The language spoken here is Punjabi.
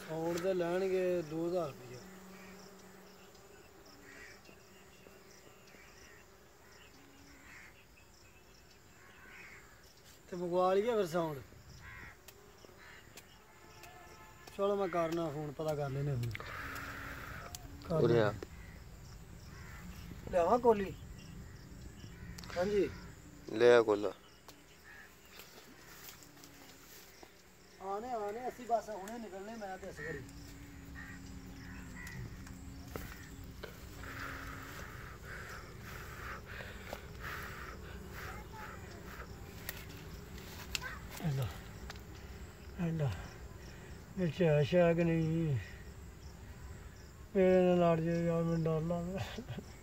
ਆਉਣ ਦੇ ਲੈਣਗੇ 2000 ਰੁਪਏ। ਤੇ ਮੰਗਵਾ ਲਈਏ ਫਿਰ ਸਾਊਂਡ। ਚਲੋ ਮੈਂ ਕਰਨਾ ਫੋਨ, ਪਤਾ ਕਰ ਲੈਨੇ ਹੁਣ। ਲਿਆਵਾਂ ਕੋਲੀ? ਹਾਂਜੀ ਲਿਆ ਕੋਲਾ। ਆਨੇ ਅਸੀਂ ਬਸ ਹੁਣੇ ਨਿਕਲਨੇ, ਮੈਂ ਤੇ ਇਸ ਘੜੀ। ਅੱਛਾ ਅੱਛਾ ਕਿ ਨਹੀਂ, ਮੇਰੇ ਨਾਲ ਲੜ ਜੇ ਯਾਰ, ਮੈਨੂੰ ਡਰ ਲੱਗਦਾ।